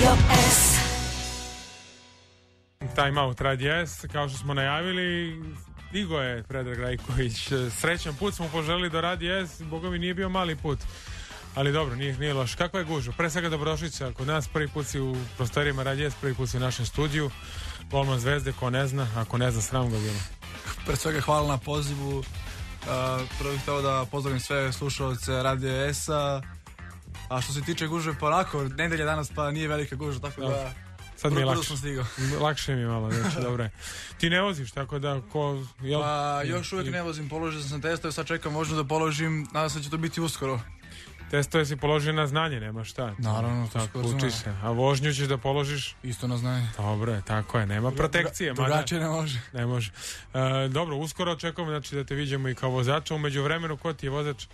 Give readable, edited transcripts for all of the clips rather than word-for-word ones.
S. Time out Radio S, kao što smo najavili, stigo je Predrag Rajković. Srećan put smo poželili do Radio S, boga mi nije bio mali put. Ali dobro, nije loš. Kako je gužva? Pre svega dobrodošlica kod nas, prvi put si u prostorijama Radio S, prvi put si u našem studiju. Golman Zvezde, ko ne zna, ako ne zna, sram ga bilo. Pre svega hvala na pozivu. Prvo bih htio da pozdravim sve slušalce Radio S-a. A što se tiče gužve, pa onako, nedelja danas pa nije velika gužva, tako da... Sad mi je lakše mi je malo, znači, dobro je. Ti ne voziš, tako da jel? Pa još uvijek ne vozim, položio sam testove, sad čekam možda da položim, nadam se da će to biti uskoro. Testove si položio na znanje, nema šta. Naravno, to tako uči se. A vožnju ćeš da položiš? Isto na znanje. Dobro je, tako je, nema protekcije. Drugačije ne može. Ne može. Dobro, uskoro očekujemo znači, da te vidimo i kao vozača, umeđu vremenu ko ti je vozač?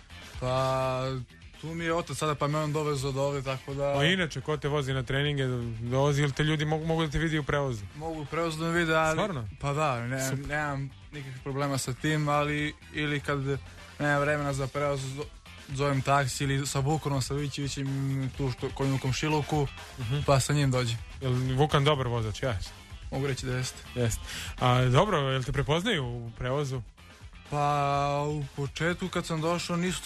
Pa... Tu mi je otac sada pa me on dovezao do ovdje, tako da... A inače, ko te vozi na treninge, dovozi ili te ljudi mogu da te vidi u prevozu? Mogu u prevozu da me vide, ali... Stvarno? Pa da, nemam nikakvih problema sa tim, ali ili kad nemam vremena za prevoz, zovem taksi ili sa Vukanom Savićevićem tu kojim u komšiluku, pa sa njim dođe. Je li Vukan dobar vozač, jeste? Mogu reći da jeste. Jeste. A dobro, jel te prepoznaju u prevozu? Pa u početku kad sam došao nisu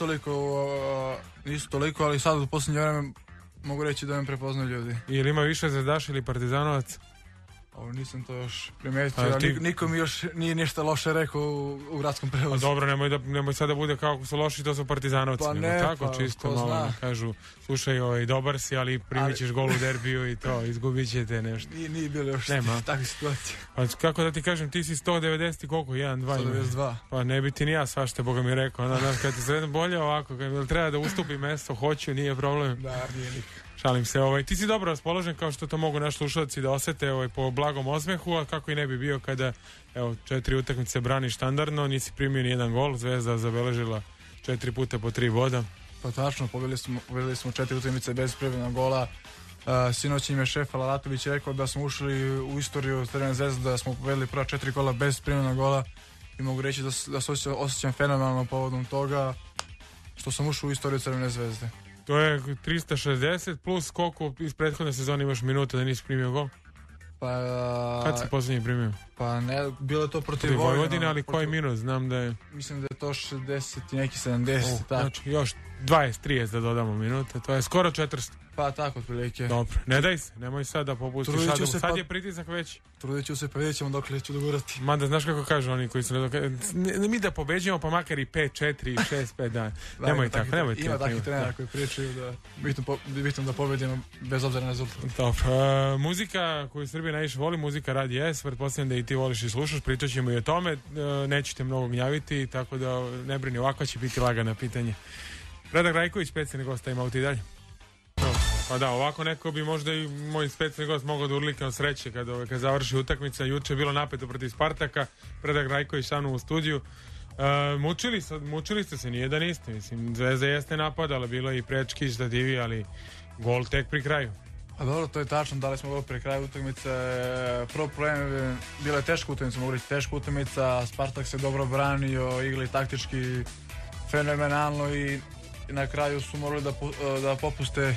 toliko, ali sad u posljednje vreme mogu reći da me prepoznaju ljudi. Ili ima više zvezdaš ili partizanovac? Ovo nisam to još primetio, niko mi još nije ništa loše rekao u gradskom prevozu. A dobro, nemoj sad da bude kao ako su loši, to su partizanovci. Pa ne, tako, pa čisto malo kažu, slušaj, dobar si, ali primit ćeš gol u derbiju i to, izgubit ćete nešto. Nije bilo još takve situacije. Pa kako da ti kažem, ti si 190 i koliko, 1, 2? 192. Pa ne bi ti ni ja svašte, Boga mi rekao, kad ti sredno bolje ovako, kad treba da ustupi mesto, hoću, nije problem. Da, nije nikak. Šalim se, ti si dobro raspoložen kao što to mogu naši slušalci da osete po blagom osmehu, a kako i ne bi bio kada 4 utakmice braniš standardno, nisi primio ni jedan gol, Zvezda zabeležila 4 puta po 3 boda. Pa tačno, pobedili smo 4 utakmice bez primljenog gola. Sinoć im je šef Alalatović rekao da smo ušli u istoriju Crvene Zvezde, da smo pobedili prva 4 gola bez primljenog gola i mogu reći da se osjećam fenomenalno povodom toga što sam ušao u istoriju Crvene Zvezde. To je 360 plus koliko iz prethodne sezone imaš minuta da nisi primio gol? Pa... Kad si posljednji primio? Pa ne, bilo je to protiv Vojvodine, ali koji minut? Znam da je... Mislim da je to 60 i neki 70. Znači još 20-30 da dodamo minuta, to je skoro 400. Pa tako otprilike. Dobro, ne daj se, nemoj sad da popustiš šadu. Sad je pritisak veći. Trudit ću se, pa vidjet ćemo dok li ću dogurati. Mada znaš kako kažu oni koji su mi da pobeđujemo pa makar i 5-4 i 6-5 dana. Nemoj tako. Ima takvi trenera koji pričaju da bitno da pobedimo bez obzira na rezultat. Dobro, muzika koju Srbija najviše voli, muzika Radio S, pretpostavljam da i ti voliš i slušaš, pričat ćemo i o tome, nećete mnogo gnjaviti, tako da ne brini, ovako će biti lagano pitanje. Predrag Rajković, specijalni gost, ima u ti dalje. Pa da, ovako neko bi možda i moj specijalni gost mogao da urlika od sreće kad završi utakmica. Juče je bilo napeto protiv Spartaka, Predrag Rajković sa mnom u studiju. Mučili ste se, nije da niste, mislim, Zvezda jeste napadala, bilo je i prečki stativi, ali gol tek pri kraju. A dobro, to je tačno, dali smo gol pri kraju utakmice. Prvo problem, bila je teška utakmica, mogu reći teška utakmica, Spartak se dobro branio, igli taktički fenomenalno i na kraju su morali da popuste.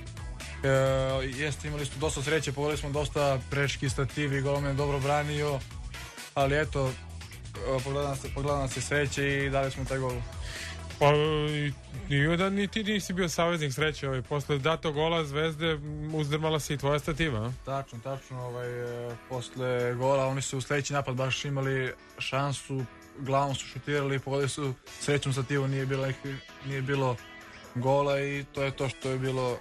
Imali su dosta sreće, pogodili smo dosta prečki stativi, golom je dobro branio, ali eto, pogledala nas je sreće i dali smo taj gol. Pa ni ti nisi bio saveznik sreće, posle datog gola Zvezde uzdrmala se i tvoja stativa. Tačno, posle gola oni su u sledeći napad baš imali šansu, glavom su šutirali, pogodili su srećom stativu, nije bilo gola i to je to što je bilo.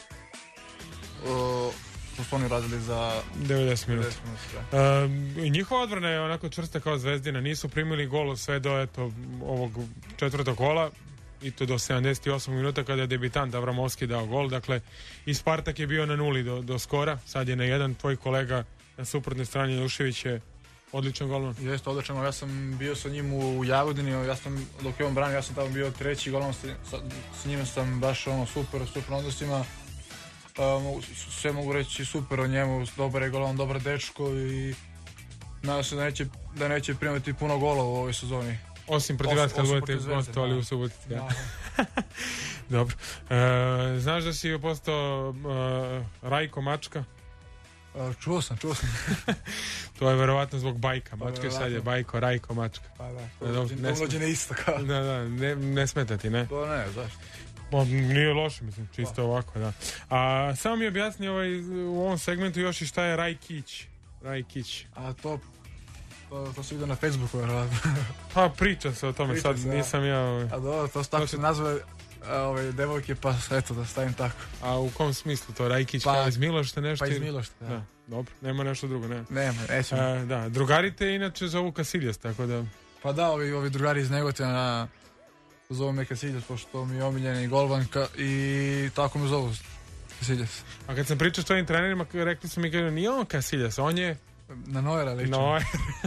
To su oni uradili za 90 minuta. Njihova odbrana je onako čvrsta kao Zvezdina, nisu primili gol sve do ovog četvrtog gola i to do 78 minuta kada je debitant Avramovski dao gol, dakle i Spartak je bio na 0 do skora, sad je na 1, tvoj kolega na suprotnoj strani Lušević je odličan golman. Jeste odličan, ja sam bio sa njim u Jagodini, dok je on branio, ja sam tamo bio treći golman, s njim sam baš super odnosima. Sve mogu reći super o njemu, dobar je golman, dobar dečko i nadam se da neće primati puno gola u ovoj sezoni. Osim protiv vas kad budete gostovali u Subotici. Dobro. Znaš da si postao Rajko Mačka? Čuo sam. To je verovatno zbog bajka. Pa, Mačke sad je Bajko, Rajko Mačka. Pa da, ulođene isto kao. Da, ne smeta ti, ne? To ne, zašto? Nije loše, mislim, čisto ovako, da. A samo mi objasni u ovom segmentu još i šta je Rajkić. A to se vidio na Facebooku, verovatno. Pa priča se o tome, sad nisam ja... A dobro, to su tako se nazvali devojke, pa eto da stavim tako. A u kom smislu to? Rajkić kao iz Milošta nešto? Pa iz Milošta, da. Dobro, nema nešto drugo, ne? Nema, nećemo. Da, drugari te inače zovu Kasiljas, tako da... Pa da, ovi drugari iz Negotina zovu me Kasiljas, pošto mi je omiljeni golbanka i tako me zovu Kasiljas. A kad sam pričao s tvojim trenerima, rekli su mi kao, nije on Kasiljas, on je... Na Neuera liči. Neuer.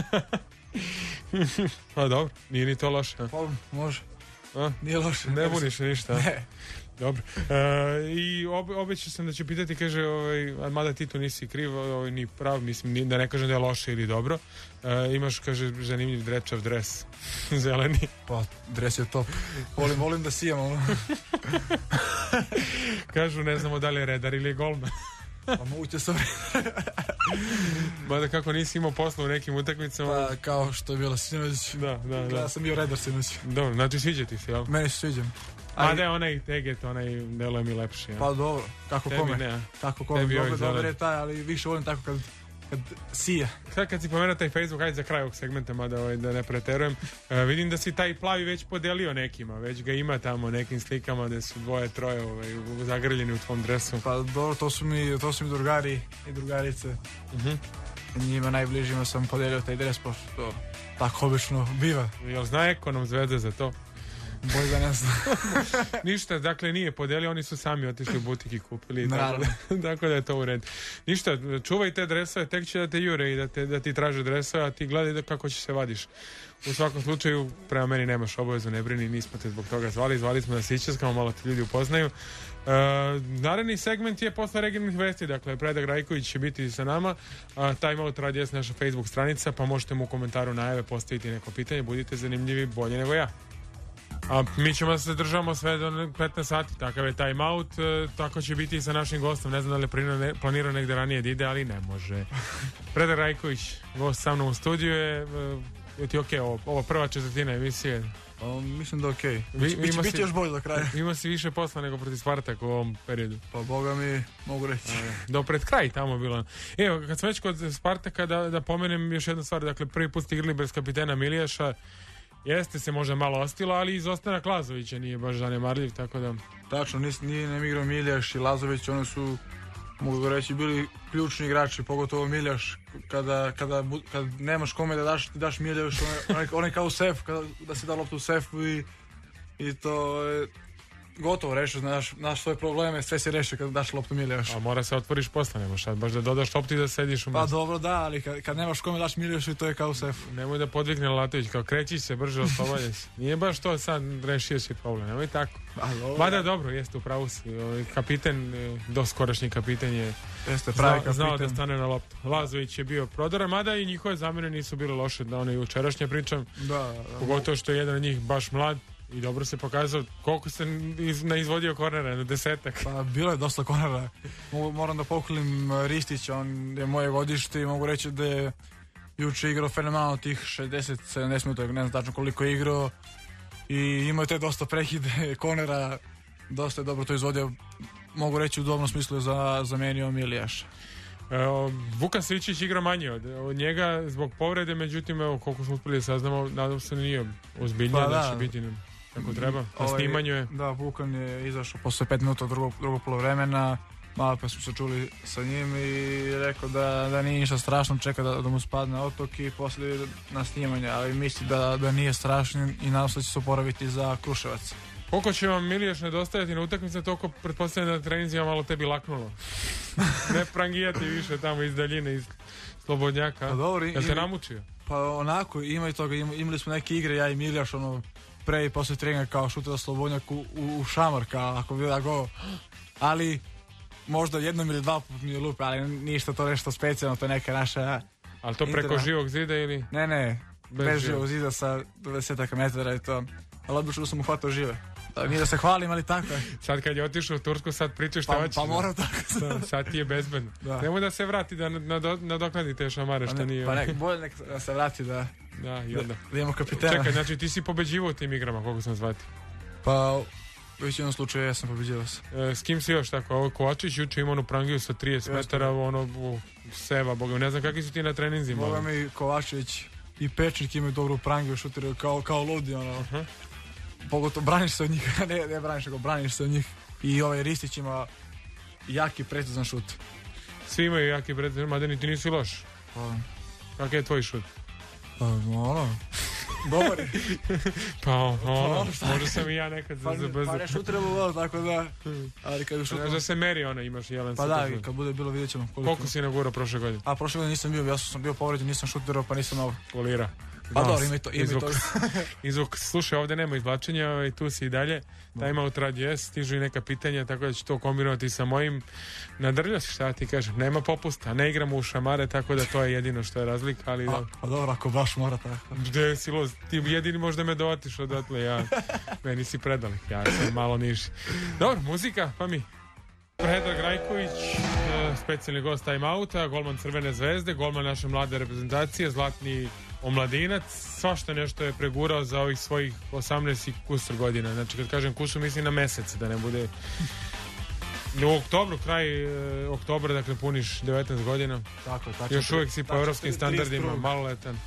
Pa dobro, nije ni to loše. Pa može. Nije loše. Ne buniš ništa. Ne. Dobro. I obećao sam da ću pitati, kaže, mada ti tu nisi kriv, ni prav, mislim, da ne kažem da je loše ili dobro. Imaš, kaže, zanimljiv drečav dres. Zeleni. Pa, dres je top. Volim da sijam. Kažu, ne znamo da li je redar ili je golman. Pa moguće sam. Mada kako nisi imao posla u nekim utakmicama. Pa kao što je bilo sinoć. Da. Ja sam bio redar sinoć. Dobro, znači sviđa ti se, jel? Meni se sviđam. A da je onaj teget, onaj delo je mi lepši. Ja. Pa dobro, kako tebi kome. Ne. Kako kome, dobro je taj, ali više volim tako kad sija. Sad kad si pomenuo taj Facebook, hajde za kraj ovog segmenta, mada da ne preterujem, vidim da si taj plavi već podelio nekima, već ga ima tamo nekim slikama gde su dvoje, troje zagrljeni u tvom dresu. Pa dobro, to su mi drugari i drugarice. Njima najbližima sam podelio taj dres, pošto tako obično biva. Jel zna ekonom Zvezde za to? Bolje da ne znam. Ništa, dakle nije podelio, oni su sami otišli u butik i kupili. Tako da je to u redu. Ništa, čuvaj te dresove, tek će da te jure i da ti traže dresove, a ti gledaj kako će se vadiš. U svakom slučaju, prema meni nemaš obavezu, ne brini, nismo te zbog toga zvali smo da se iščeskamo, malo te ljudi upoznaju. Naredni segment je posle regionalnih vesti, dakle Predrag Rajković će biti sa nama, Time Out Radio je naša Facebook stranica, pa možete mu u komentaru najave postaviti neko pitanje, budite zanimljivi, bolje nego ja. A mi ćemo da se držamo sve do 15 sati, takav je Time Out, tako će biti i sa našim gostom, ne znam da li planirao negde ranije da ide, ali ne može. Predrag Rajković, gost sa mnom u studiju je ti okej, ovo prva četvrtina emisije? Mislim da okej. Biće još bolje do kraja. Ima si više posla nego protiv Spartaka u ovom periodu. Pa boga mi, mogu reći. Do pred kraj tamo bilo. Evo, kad sam već kod Spartaka, da pomenem još jednu stvar, dakle prvi put ste igrali bez kapitena Milijaša, jeste se možda malo ostilo, ali izostanak Lazovića nije baš zanemarljiv, tako da... Tačno, nije nam igrao Miljaš i Lazović, oni su, mogu reći, bili ključni igrači, pogotovo Miljaš, kada nemaš kome da daš Miljaš, on je kao u sef, da si da loptu u sefu i to je gotovo rešio, znaš svoje probleme, sve si rešio kada daš loptu Miljašu. A mora se otvoriš posla, nemaš sad baš da dodaš loptu i da sediš u mjestu. Pa dobro da, ali kad nemaš kome daš Miljašu, to je kao u sefu. Nemoj da podvikne Latović, kao kreći se, brže oslobađaj se. Nije baš to sad rešio si problem, nemoj tako. Mada dobro, jeste, upravo si. Kapiten, doskorašnji kapiten je znao da stane na loptu. Lazović je bio prodoran, mada i njihove zamene nisu bile loše, da ono i jučerašnje pričam. Da. Pogotovo što je jedan od njih baš mlad i dobro se pokazao. Koliko se izvodio kornera, na 10-ak? Pa bilo je dosta kornera. Moram da pohvalim Ristića, on je moje godište i mogu reći da je juče igrao fenomenalno tih 60-70 minuta, ne znam tačno koliko je igrao i imao je te dosta prekide kornera, dosta je dobro to izvodio, mogu reći u dobrom smislu je zamenio Milijaša. Vukan Svičić igra manje od njega zbog povrede, međutim evo koliko smo uspeli da saznamo, nadam se nije ozbiljnije, da će biti kako treba, na snimanju je. Da, Vukan je izašao posle 5 minuta drugog polovremena, malo pa smo se čuli sa njim i rekao da nije ništa strašno, čeka da mu spadne otok i posle na snimanje, ali misli da nije strašno i nadam se da će se oporaviti za Kruševac. Koliko će vam Milijaš nedostajati na utakmice, toliko pretpostavljam da na treninzima malo tebi laknulo. Ne prangijati više tamo iz daljine, iz slobodnjaka. Jel te namučio? Pa onako, ima i toga, imali smo neke igre, ja i Milijaš, pre i posle treninga kao šutira slobodnjak u šamar, kao ako bi da go. Ali možda jednom ili dva put mi je lupe, ali ništa to nešto specijalno, to je neka naša... Ali to preko živog zida ili? Ne, bez živog zida sa 20 metara i to. Ali obično sam uhvatao žive. Nije da se hvalim, ali tako je. Sad kad je otišao u Tursku, sad pričaš šta hoćeš. Pa moram tako. Sad ti je bezbedno. Nemoj da se vrati da nadoknadi te šamare što nije. Pa bolje nek se vrati da i onda. Da imamo kapitena. Čekaj, znači ti si pobeđivao u tim igrama, koliko sam shvatio. Pa u već jednom slučaju ja sam pobeđivao se. S kim si još tako? Ovo Kovačić juče ima onu prangiju sa 30 metara, seva, boga, ne znam kakvi su ti na treninzima. Boga mi Kovačić i Pečnik imaju dobru prangiju, šutiraju kao ludi, pogotovo braniš se od njih, ne braniš, nego braniš se od njih. I ovaj Ristić ima jaki precizan šut. Svi imaju jaki precizan, mada ni ti nisi loš. Kakav je tvoj šut? Dobar je. Možda sam i ja nekad za brzo. Pa ne šutiramo malo, tako da. Ali kad bi šutiramo... Da se meri imaš jedan. Pa da, kad bude bilo vidjet ćemo. Koliko si nagurao prošle godine? A prošle godine nisam bio, ja sam bio povređen, nisam šutirao, pa nisam malo. Polira. Pa dobro, ima i to. Izvuk, slušaj, ovdje nema izvlačenja, i tu si i dalje. Time out rad yes, stižu i neka pitanja, tako da ću to kombinovati sa mojim. Nadrljao si, šta ti kažem, nema popusta, ne igramo u šamare, tako da to je jedino što je razlika, ali... Pa dobro, ako baš mora tako. Gde si loz, ti jedini možda me dovatiš odatle, meni si predalik, ja sam malo niži. Dobro, muzika, pa mi. Predrag Rajković, specijalni gost Time Outa, golman Crvene zvezde, golman naše mlade reprezentacije, zlatni omladinac, svašta nešto je pregurao za ovih svojih 18 i kusur godina. Znači kad kažem kusur mislim na mesec, da ne bude u oktobru, kraj oktobra, dakle puniš 19 godina. Tako. Još uvijek si po evropskim standardima maloletan.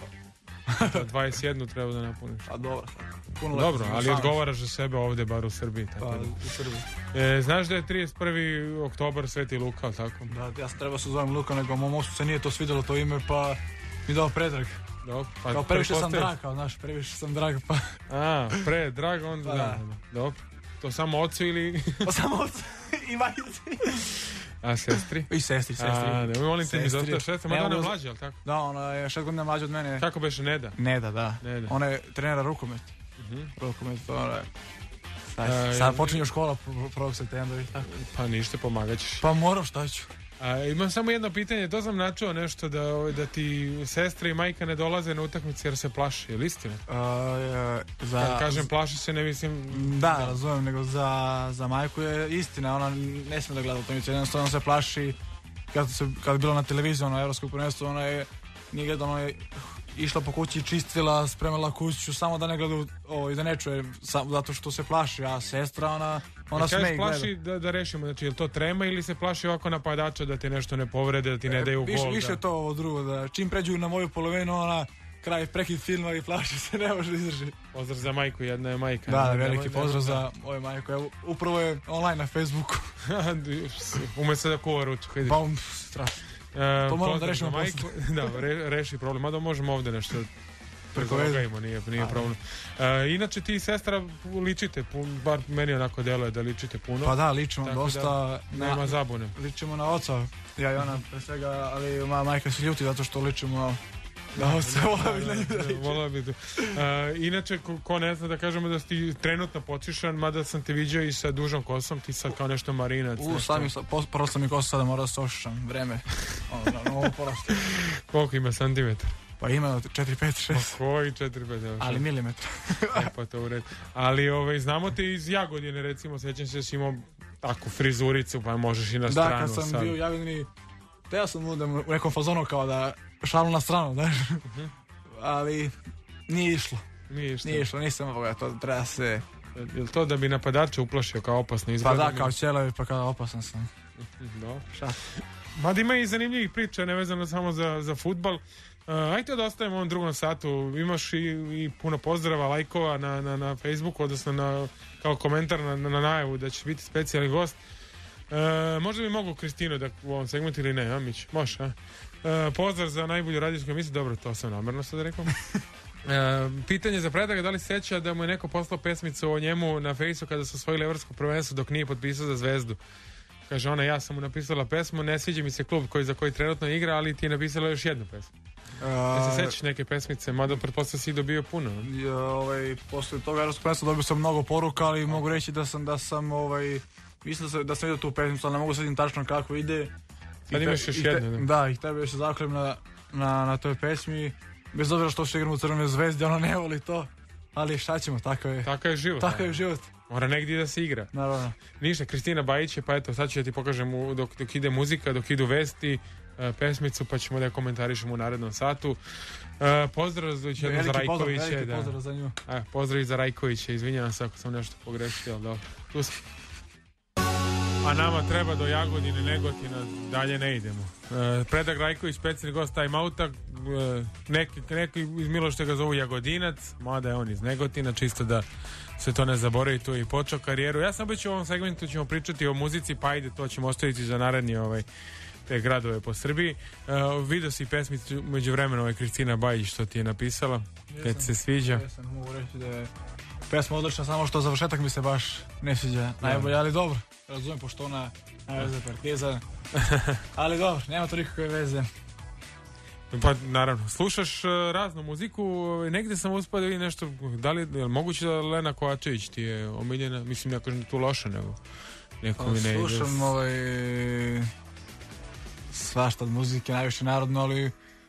21 treba da napuniš. A dobro. Dobro, ali odgovaraš za sebe ovde, bar u Srbiji. Tako pa, u Srbiji. Znaš da je 31. oktobar Sveti Luka, ali tako? Da, ja sam trebao se zovem Luka, nego mom osu se nije to svidjelo to ime, pa mi dao Predrag. Pa kao previše sam drag, previše sam drag, pa... Predrag, onda da. Dobro. To samo ocu ili... Pa samo ocu i majici. A sestri? I sestri. Ne molim te mi zostaš sestra, mada ona je mlađa, ali tako? Da, ona je 6 godina mlađa od mene. Kako beše Neda? Neda, da. Ona je trenera rukomet. Rukomet, ona je... Sad počinje škola 1. septembra i tako. Pa ništa, pomagat ćeš. Pa moram, šta ću. Imam samo jedno pitanje, to sam načuo nešto da ti sestra i majka ne dolaze na utakmice jer se plaši, je li istina? Kad kažem plaši se, ne mislim... Da, razumijem, nego za majku je istina, ona ne smije da gleda utakmice, jednostavno se plaši. Kad je bilo na televiziji, evropsko prvenstvo, ona je nije gledala, ona je išla po kući, čistila, spremala kuću, samo da ne gleda i da ne čuje, zato što se plaši, a sestra, ona sme i gleda. Plaši da rešimo, znači je li to trema ili se plaši ovako napadača da ti nešto ne povrede, da ti ne daju gol? Više to ovo drugo, da čim pređu na moju polovinu, ona kraj prekid filma i plaši se, ne može izdržati. Pozdrav za majku, jedna je majka. Da, veliki pozdrav za moju majku, evo, upravo je online na Facebooku. Ume se da kuva ručak, vidi. Pa, strašno. To moram da rešimo posle. Da, reši problem, mada možemo ovde nešto prezogajimo, nije problem. Inače ti i sestra ličite, bar meni onako deluje da ličite puno. Pa da, ličimo dosta. Nema zabune. Ličimo na oca, ja i ona pre svega, ali moja majka se ljuti zato što ličimo na oca. Volao bi da. Inače, ko ne zna da kažemo da si ti trenutno počišan, mada sam te viđao i sa dužom kosom, ti sad kao nešto marinac. Porasla mi kosa, sada mora da se ošišam, vreme. Ovo porasla. Koliko ima santimetar? Pa ima 4, 5, 6. Koji 4, 5? Ali milimetra. Pa to u redu. Ali znamo te iz Jagodine, recimo, sećam se da si imao takvu frizuricu, pa možeš i na stranu. Da, kad sam bio u Jagodini, teo sam u nekom fazonu kao da šalu na stranu, znaš. Ali nije išlo. Nije išlo, nisam ovoga, to treba se... Je li to da bi napadača uplašio kao opasno izgleda? Pa da, kao ćelavi, pa kao opasan sam. Dobro. Mada ima i zanimljivih priča, nevezano samo za fudbal. Ajde da ostavimo u ovom drugom satu. Imaš i puno pozdrava, lajkova na Facebooku, odnosno kao komentar na najavu da će biti specijalni gost. Možda bi mogu Kristinu da u ovom segmentu ili ne, Amić? Može, a? Pozdrav za najbolju radijsku emisiju. Dobro, to sam namerno sad rekao. Pitanje za Predraga, da li se sjeća da mu je neko poslao pesmicu o njemu na Fejsu kada su osvojili evropsko prvenstvo dok nije potpisao za Zvezdu? Kaže ona, ja sam mu napisala pesmu, ne sviđa mi se klub za koji trenutno igra, ali ti je napisala još jednu pesmu. Da se sećaš neke pesmice, mada pretpostavljam si dobio puno. Posle toga evropskog prvenstva dobio sam mnogo poruka, ali mogu reći da sam mislim da sam vidio tu pesmicu, ali ne mogu svetim tačno kako ide. Sad imaš još jednu. Da, i tebe se zahvalim na toj pesmi. Bez obzira što se igram u Crvenoj zvezdi, ono ne voli to. Ali šta ćemo, tako je. Tako je život. Tako je život. Mora negdje da se igra. Naravno. Ništa, Kristina Bajić je, pa eto, sad ću da ti pokažem dok ide muzika, dok idu vesti, pesmicu, pa ćemo da je komentarišemo u narednom satu. Pozdrav za Rajkovića. Veliki pozdrav za nju. Pozdrav i za Rajkovića, izvinjavam se ako sam nešto pogrešio, ali dobro. Tu smo. A nama treba do Jagodine, Negotina, dalje ne idemo. Predrag Rajković, predsjednik gost Time Outa, neki iz Miloša ga zovu Jagodinac, mada je on iz Negotina, čisto da se to ne zaboravi, tu je i počeo karijeru. Ja sam već u ovom segmentu ćemo pričati o muzici, pa ajde, to ćemo ostaviti za naredni te gradove po Srbiji. Vidio si pesmicu među vremena Kristina Bajić što ti je napisala, kad se sviđa. Jesam, mogu reći da je pesma odlična, samo što završetak mi se baš ne sviđa najbolje, ali dobro, razumijem, pošto ona najveze Partizan, ali dobro, nema to nikakve veze. Pa naravno, slušaš raznu muziku, negdje sam uspio da vidim nešto, da li je moguće da Lena Kovačević ti je omiljena, mislim, ne kažem tu loše, nego neko mi ne ide. Slušam svašta od muzike, najviše narodno, ali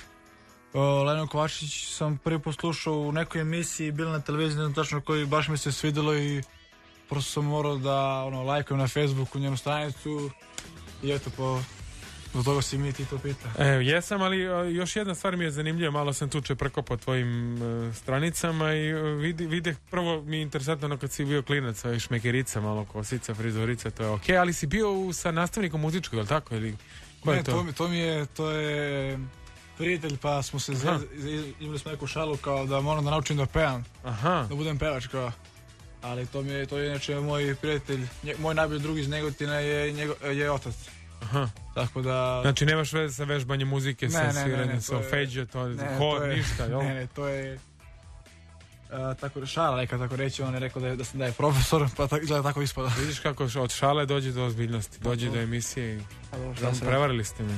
Lenu Kovačević sam prvi put slušao u nekoj emisiji, bila na televiziji, ne znam tačno koji, baš mi se svidjelo i prosto sam morao da lajkujem na Facebooku njenu stranicu i eto, zbog toga si mi ti to pita. Jesam, ali još jedna stvar mi je zanimljiva, malo sam tu čeprkao po tvojim stranicama i vide, prvo mi je interesantno kad si bio klinac, šmekerica, malo kosica, frizurica, to je okej, ali si bio sa nastavnikom muzičkog, je li tako? Ili ko je to? To je prijatelj, pa smo se imali smo neku šalu kao da moram da naučim da pevam, da budem pevač kao. Ali to je inače moj prijatelj, moj najbolji drug iz Negotina je otac. Aha. Tako da... Znači nemaš veze sa vežbanjem muzike, sa sviranjem, sa feđe, hor, ništa, jel? Ne, to je tako šala neka, tako reći, on je rekao da je profesor, pa tako ispada. Vidiš kako od šale dođe do ozbiljnosti, dođe do emisije i prevarili ste me.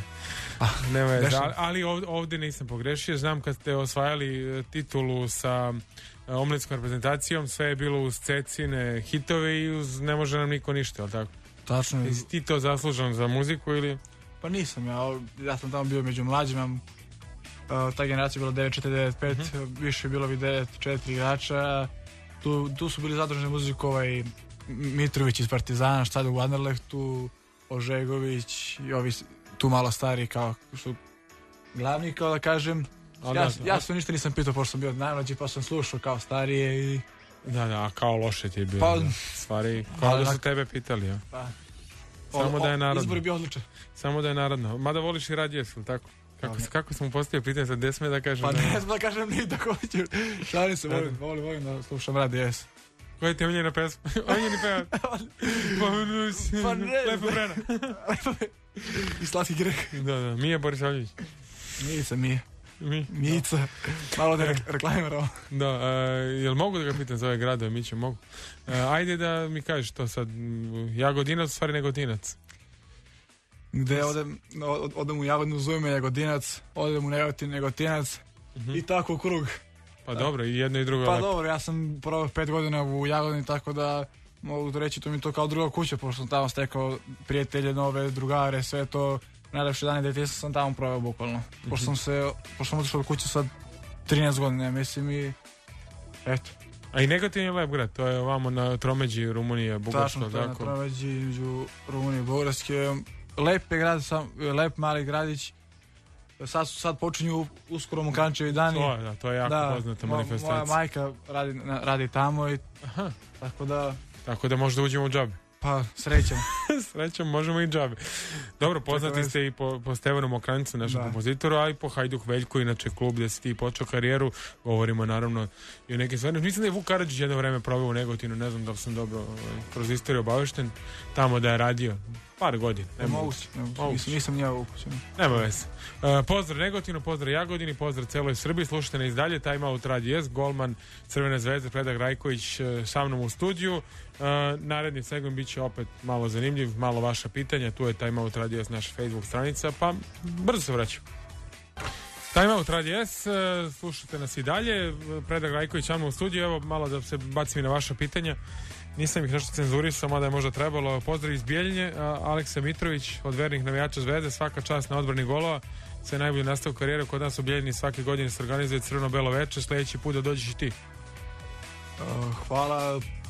Ali ovdje nisam pogrešio, znam kad ste osvajali titulu sa omletskom reprezentacijom, sve je bilo uz Cecine hitove i uz Ne može nam niko ništa, jel tako? Tačno. Jesi ti to zaslužan za muziku ili? Pa nisam, ja sam tamo bio među mlađima, ta generacija je bila 9-4-9-5, više je bilo bi 9-4 igrača, tu su bili zadržani muziku Mitrović iz Partizana, šta je u Anderlechtu, Ožegović i ovi tu malo stari kao su glavni, kao da kažem. Ja se ništa nisam pitao, pošto sam bio najmlađi, pa sam slušao kao starije i... Da, kao loše ti je bilo. Stvari, kao da su tebe pitali, ja. Samo da je narodno. Izbor je bio odličan. Samo da je narodno. Mada voliš i Radio S, ili tako? Kako smo postavili pitanje, sad gde sme da kažem? Pa ne sme da kažem ni da hoću. Šalim se, volim da slušam Radio S. Koja ti je omiljena pesma? Omiljeni pevač? Pa ne. Lepo Brena. I Slatki greh. Da, Mija Borisavljević. Nisam Mija. Mica, malo da reklamiramo. Da, jel mogu da ga pitam za ove gradove, Miće, mogu? Ajde da mi kažeš to sad, Jagodinac, stvari Negodinac. Gde odem u Jagodinu, zove me Jagodinac, odem u Negotin, Negotinac i tako u krug. Pa dobro, i jedno i drugo. Pa dobro, ja sam proveo 5 godina u Jagodini, tako da mogu reći, to mi je to kao druga kuća, pošto sam tamo stekao prijatelje, nove drugare, sve to. Najlepše dane djetinjstva sam tamo proveo bukvalno. Pošto sam otišao u kuću sad 13 godina, mislim, i eto. A i Negotin je lep grad, to je ovamo na tromeđi Rumunije, Bugarsko. Tačno, to je na tromeđi između Rumunije i Bugarske. Lep je grad, lep mali gradić. Sad počinju uskoro Mokrančevi dani. To je jako poznata manifestacija. Moja majka radi tamo i tako da možda uđemo u džabe. Pa, srećom. Srećom, možemo i džabe. Dobro, poznati ste i po Stevanu Mokranjcu, našem kompozitoru, a i po Hajduk Veljku, inače klub gdje si ti počeo karijeru. Govorimo naravno i o nekim stvarima. Mislim da je Vuk Karadžić jedno vreme proveo u Negotinu, ne znam da li sam dobro kroz istoriju obavešten, tamo da je radio par godina. Nisam nije upućen. Nema veze. Pozdrav Negotinu, pozdrav Jagodini, pozdrav celoj Srbiji. Slušajte nas i dalje, Time Out Radio S, golman Crvene zvezde Predrag Rajković sa mnom u studiju. Naredni segment bit će opet malo zanimljiv, malo vaša pitanja. Tu je Time Out Radio S, naša Facebook stranica, pa brzo se vraćam. Time Out Radio S, slušajte nas i dalje. Predrag Rajković sa mnom u studiju. Evo malo da se bacim na vaša pitanja. Nisam ih nešto cenzurisao, mada je možda trebalo. Pozdrav iz Bijeljine, Aleksa Mitrović od vernih navijača Zvezde, svaka čast na odbrani golova, sve najbolje nastavu karijere. Kod nas u Bijeljini svake godine se organizuje crveno-belo veče, sljedeći put da dođeš i ti. Hvala.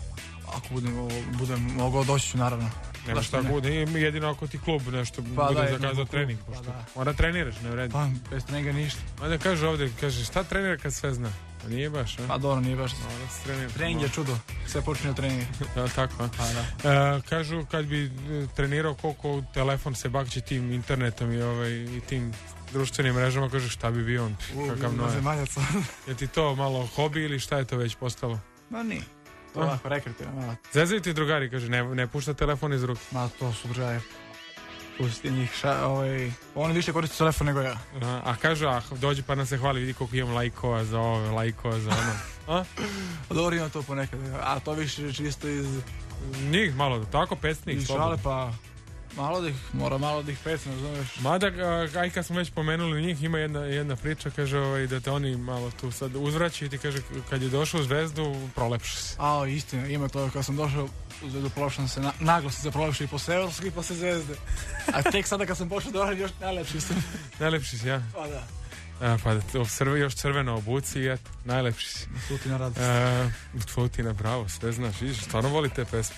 ako budem mogao doći ću, naravno. Nema šta bude, jedino ako ti klub nešto bude zakazao trening, pošto mora treniraš, ne vredi. Pa, bez treninga ništa. Onda kaže ovdje, šta trenira kad sve zna? Pa nije baš, a? Pa dobro, nije baš. Trening je čudo, sve počinje od treninga. Da, tako, a? Pa da. Kažu kad bi trenirao koliko telefon se bakće tim internetom i tim društvenim mrežama, kaže šta bi bio on, kakav noje. Je ti to malo hobi ili šta je to već postalo? Ma nije. To je ovako rekreativno. Zezaju ti drugari, kaže, ne pušta telefon iz ruke. Ma to su drugari. Pusti njih, oni više koriste telefon nego ja. A kažu, dođi pa nam se hvali, vidi koliko imam lajkova za ove, lajkova za ono. Dobro imam to ponekad, a to više čisto iz... Njih malo, tako pesnik, slobodno. Iz šale pa... Malo da ih pecam, razumiješ? Mada, aj kad smo već pomenuli njih, ima jedna priča, kaže da te oni malo tu sad uzvraćaju i ti kaže kad je došao u Zvezdu, prolepši se. Istina, ima to, kad sam došao u Zvezdu, prolepšam se, naglo sam se prolepši i po Severskoj i posle Zvezde. A tek sada kad sam pošao do Oranje, još najlepši sam. Najlepši si, ja? Pa da. Još crveno obuci i eto, najlepši si. Futina radost. Futina, bravo, sve znaš, vidiš, stvarno voli te pesme.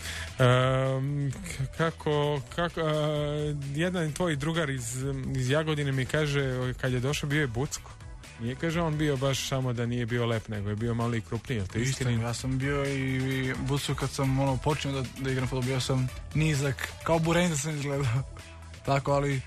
Jedan tvoj drugar iz Jagodine mi kaže, kad je došao bio je Bucko. Nije, kaže, on bio baš samo da nije bio lep, nego je bio malo i krupniji. Istina, ja sam bio i Bucko kad sam počeo da igram fudbal, bio sam nizak, kao Burenza sam izgledao. Tako, ali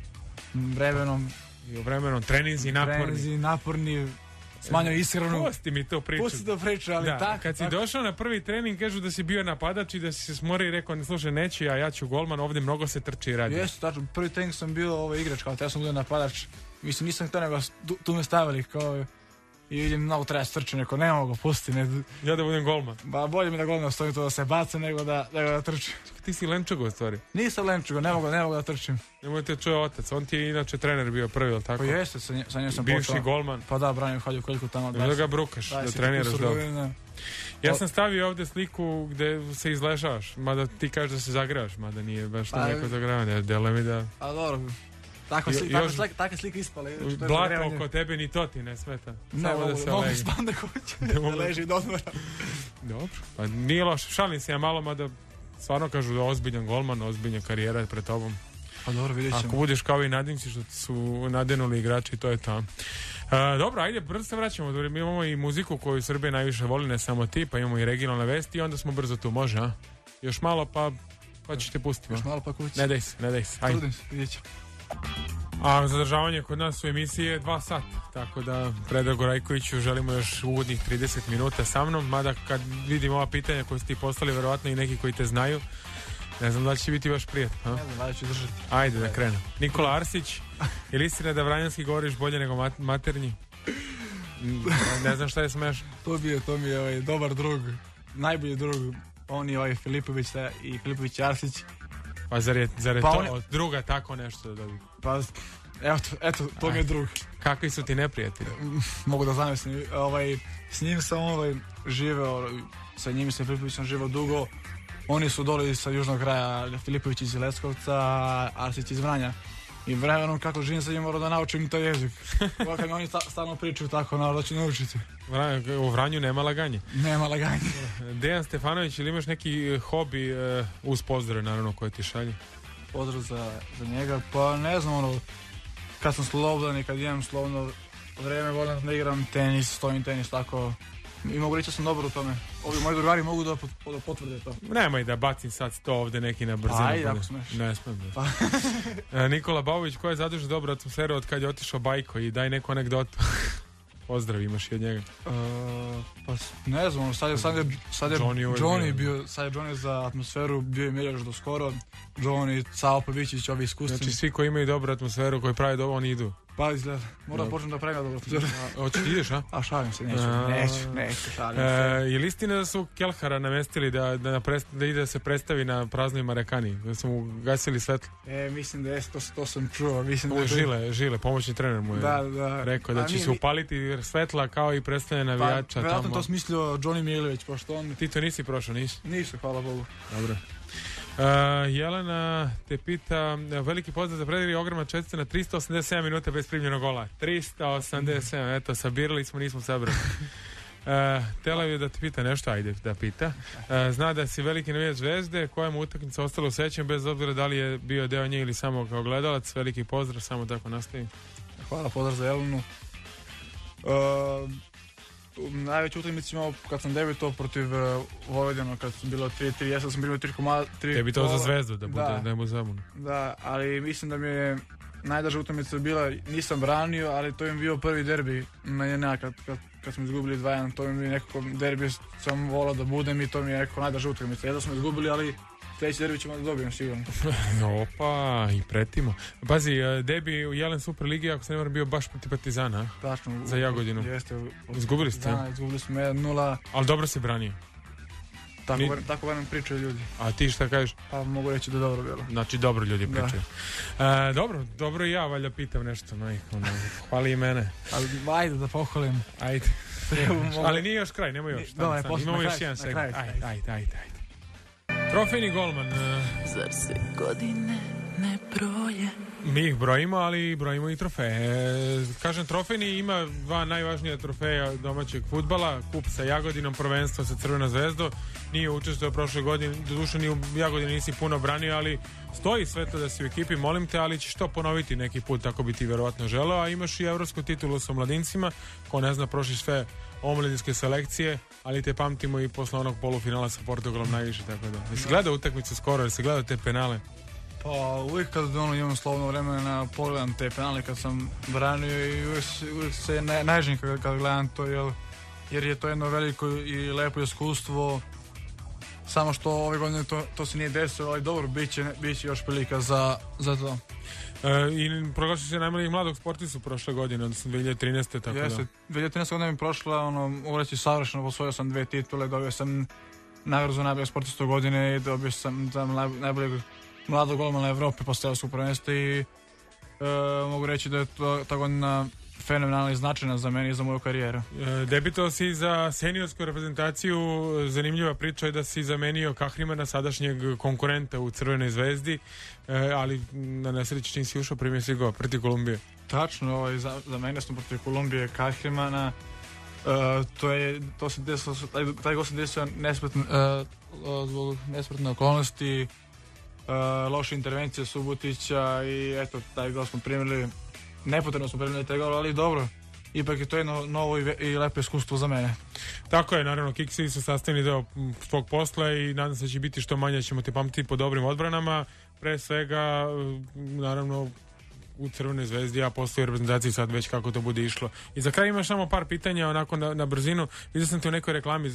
vremenom treninzi naporni, smanjao ishranu. Pusti mi to priču. Ali da, kad si došao na prvi trening, kažu da si bio napadač i da si se smorio i rekao, slušaj, neću ja ću golman, ovdje mnogo se trči i radi. Jeste, tačno, prvi trening sam bio igrač, kao te ja sam bio napadač. Mislim, nisam htio nego tu me stavili, kao i vidim, mnogo treba strči, neko, ne mogu, pusti. Ja da budem golman. Ba, bolje mi da golman stojim to da se baca nego da trčim. Ti si Lenčugo u stvari? Nisam Lenčugo, ne mogu da trčim. Nemoj te čuje otac, on ti je inače trener bio prvi, ili tako? Pa jeste, sa njim sam bivši počeo. Golman. Pa da, branim Halju Koljku tamo. Da ga brukaš, da treniraš dobro. Ja sam stavio ovdje sliku gde se izlešavaš, mada ti kažeš da se zagravaš, mada nije baš to neko zagravanje, dele mi da... A dobro. Takve slike ispale. Blato oko tebe ni to ti ne smeta. Samo da se leži. Mogu span da kuće, da leži do odmora. Dobro, pa nije loše. Šalim se ja malo, mada stvarno kažu da je ozbiljan golman, ozbiljna karijera je pred tobom. Pa dobro, vidjet ćemo. Ako budeš kao i Nadimci što su nadenuli igrači, to je tamo. Dobro, ajde, brzo se vraćamo. Mi imamo i muziku koju Srbije najviše voli, ne samo ti, pa imamo i regionalne vesti i onda smo brzo tu, može, a? Još malo pa ću te pustiti. Još malo pa kući. Ne daj se. Ajde. Trudim se, vidjet ćemo. A zadržavanje kod nas u emisiji je 2 sata, tako da Predragu Rajkoviću želimo još uvodnih 30 minuta sa mnom, mada kad vidim ova pitanja koje ste ti poslali, verovatno i neki koji te znaju, ne znam da li će biti baš prijatno. Ne znam da li ću držati. Ajde da krenem. Nikola Arsić, je li istina da vranjanski govoriš bolje nego maternji? Ne znam šta je smešno. To mi je dobar drug, najbolji drug, on je Filipović i Filipović Arsić. Pa zar je to od druga tako nešto da dobi? Pa, eto, to mi je drug. Kakvi su ti neprijatelji? Mogu da zamislim. S njim sam živeo, sa njim se Filipovićem živeo dugo. Oni su doli sa južnog kraja, Filipović iz Leskovca, Arsić iz Vranja. I vremenom kako živim sa njim moram da naučim to jezik. Kad mi oni stalno pričaju tako, naravno da ću naučiti. U Vranju nema laganje. Nema laganje. Dejan Stefanović, ili imaš neki hobi uz pozdrave, naravno, koje ti šalje? Pozdrav za njega, pa ne znam, kad sam slobodan i kad imam slobodno vreme, volim da igram tenis, stojim tenis, tako. I mogu reći da sam dobar u tome. Ovi moji drugari mogu da potvrde to. Nemoj da bacim sad to ovde neki na brzinu. Ajde, ako smeš. Ne smem. Nikola Babović, ko je zadužio dobru atmosferu od kad je otišao Bajko i daj neku anegdotu. Pozdrav imaš i od njega. Pa ne znam, sad je Johnny bio, sad je Johnny za atmosferu bio i Miljaš do skoro. Johnny, Sao Pavićić, ovi iskustveni. Znači svi koji imaju dobru atmosferu, koji pravi dobro, oni idu. Pa izgleda, moram počnem da pravim dobro atmosferu. Hoćeš ti ideš, a? A šalim se, neću, šalim se. Je li istina da su Kelhara namestili da ide da se predstavi na praznoj Marekani? Da su mu gasili svetlo? Mislim da je, to sam čuo. Žile, pomoćni trener mu je rekao da će se upaliti svetla kao i predstavljanje navijača. Pa, vjerojatno to smislio Johnny Milović, pošto on... Ti to nisi prošao, nisi? Nisam, hvala Bogu. Dobro. Jelena te pita, veliki pozdrav za Predraga i ogromna čestica na 387 minuta bez primljenog gola. 387, eto, sabirali smo, nismo sabrali. Tela je da ti pita nešto, ajde da pita. Zna da si veliki navijač Zvezde, koja mu utakmica ostala u sećanju, bez obzira da li je bio deo nje ili samo kao gledalac. Veliki pozdrav, samo tako nastavim. Hvala, pozdrav za Jelenu. Najveći utakmici imao kad sam debitovao protiv Vojvodina, kad su bilo 3-3, ja sam primio 3 komada. Debitovao za Zvezdu, da bude zabavno. Da, ali mislim da mi je najdraža utakmica bila, nisam branio, ali to im bio prvi derbi na JNA kad smo izgubili 2-1, to mi je nekako derbi sam volao da budem i to mi je nekako najdraža utakmica. Jedno smo izgubili, ali sljedeći derbi ćemo da dobijem sigurno. Opa, i pretimo. Pazi, debi u Jelen Super Ligi, ako se ne moram, bio baš protiv Partizana. Tačno. Za Jagodinu. Jeste. Izgubili ste? Da, izgubili smo 1-0. Ali dobro si branio. Tako vam pričaju ljudi. A ti šta kažeš? Pa mogu reći da je dobro bilo. Znači dobro ljudi pričaju. Dobro i ja valjda pitam nešto. Hvali i mene. Ajde da pohvalim. Ajde. Ali nije još kraj, nemoj još. Imamo još jedan segment. Ajde. Trofejni golman. Zar se godine ne broje? Mi ih brojimo, ali brojimo i trofeje. Kažem, trofejni ima dva najvažnija trofeja domaćeg fudbala. Kup sa Jagodinom, prvenstvo sa Crvena Zvezdo. Nije učestvovao prošle godine, doduše ni u Jagodini nisi puno branio, ali stoji sve to da si u ekipi, molim te, ali ćeš to ponoviti neki put, tako bi ti verovatno želeo. A imaš i evropsku titulu sa mladincima, ko ne zna, prošli sve omladinske selekcije, ali te pamtimo i posle onog polufinala sa Portugalom najviše, tako da. Jesi gledao utakmicu skoro, jesi gledao te penale? Pa uvijek kad imam slobodno vremena pogledam te penale kad sam branio i uvijek se najžim kad gledam to, jer je to jedno veliko i lepo iskustvo. Samo što ove godine to se nije desilo, ali dobro, bit će još prilika za to. I proglasio se najmlađih mladog sportistu prošle godine, odnosno 2013. Tako jeste, 2013. godine mi prošla, uvreći savršeno, osvojio sam 2 titule, dobio sam nagradu za najboljeg sportistu godine i dobio sam za najboljeg mladog golmana Evrope posle evropskog prvenstva i mogu reći da je ta godina fenomenalna i značajna za mene i za moju karijeru. Debitovao si za seniorsku reprezentaciju, zanimljiva priča je da si zamenio Kahrimana, sadašnjeg konkurenta u Crvenoj Zvezdi, ali na nesreći čim si ušao primio si go protiv Kolumbije. Tačno, za mene smo protiv Kolumbije Kahrimana, taj go se desio zbog nespretne okolnosti, loše intervencije Subotića i eto, taj gol smo primili. Nepotrebno smo primili taj gol, ali dobro. Ipak je to jedno novo i lepo iskustvo za mene. Tako je, naravno, kiksevi su sastavni deo svog posla i nadam se da će biti što manje, ćemo te pamtiti po dobrim odbranama. Pre svega, naravno, u Crvenoj Zvezdi, a postoji u reprezentaciji sad već kako to bude išlo. I za kraj imaš samo par pitanja, onako na brzinu. Vidio sam te u nekoj reklami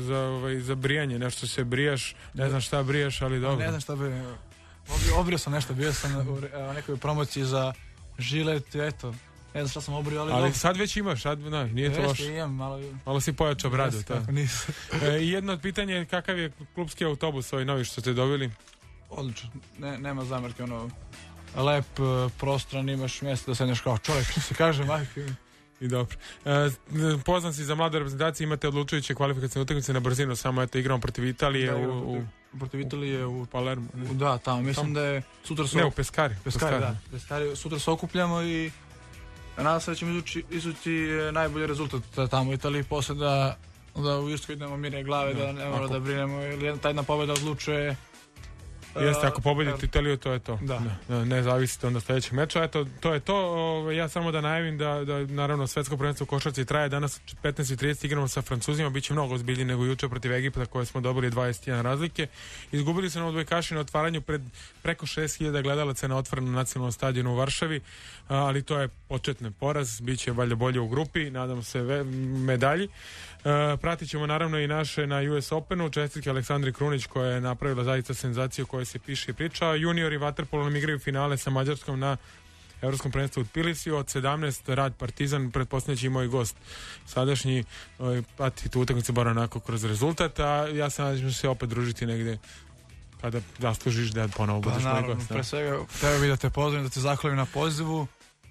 za brijanje, nešto se brijaš, ne znam šta brijaš, ali dobro. Ne znam šta brijaš. Obrio sam nešto, bio sam u nekoj promociji za žilet, eto. Ne znam šta sam obrio, ali dobro. Sad već imaš, nije to loše. Imam, malo si pojačao bradu. Nisam. I jedno od pitanja je kakav je klubski autobus ovaj novi što ste dobili? Odlično, nema zamjerke, lep, prostran, imaš mjesto da sedneš kao čovjek, što se kaže, majke. I dobro. Poznan si za mlade reprezentacije, imate odlučujuće kvalifikacijne utakmice na brzinu, samo igramo protiv Italije protiv Italije u Palermo. Da, tamo, mislim da je sutra Ne, u Peskari. Peskari, sutra se okupljamo i nadam se da ćemo izući najbolji rezultat tamo u Italiji, posle da u Irsku idemo mirne glave, da ne moramo da brinemo, jer ta jedna pobjeda odlučuje. Jeste, ako pobedite Italiju, to je to. Da. Ne zavisite onda sljedećeg meča. Eto, to je to. Ja samo da najavim da naravno svetsko prvenstvo u košarci traje. Danas 15:30 igramo sa Francuzima. Biće mnogo ozbiljnije nego juče protiv Egipta koje smo dobili 21 razlike. Izgubili su na odbojkaši na otvaranju pred preko 6.000 gledalaca na otvorenom nacionalnom stadionu u Varšavi. Ali to je početni poraz. Biće valjda bolje u grupi. Nadam se medalji. Pratit ćemo naravno i naše na US Openu. Čestitke Aleksandri Krunić koja je napravila zaista senzaciju koja se piše i priča. Juniori vaterpolo nam igraju finale sa Mađarskom na Evropskom prvenstvu u Tbilisiju. Od 17 Rad Partizan, pretpostavljam će i moj gost sadašnji prati tu utakmicu bar onako kroz rezultat, a ja se nadam da ćemo se opet družiti negde kada zaslužiš da ponovo budeš moj gost. Pre svega, htio bih da te pozdravim, da te zahvalim na pozivu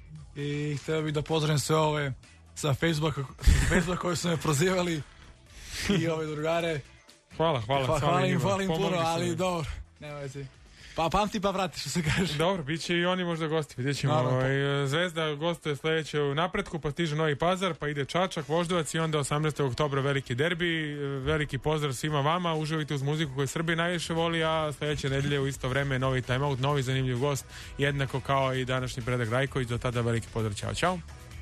i htio bih da pozdravim sve ove sa Facebooka koji su me prozivali i ove drugare. Hvala im puno, ali dobro. Nemojte. Pa pamti pa vrati, što se kaže. Dobro, bit će i oni možda gosti, vidjet ćemo. Zvezda gostuje sledeće u Napretku, pa stiže Novi Pazar, pa ide Čačak, Voždovac i onda 18. oktobra veliki derbi. Veliki pozdrav svima vama, uživajte uz muziku koju Srbi najviše voli, a sledeće nedelje u isto vreme novi timeout, novi zanimljiv gost, jednako kao i današnji Predrag Rajković. Do tada veliki pozdrav, čao.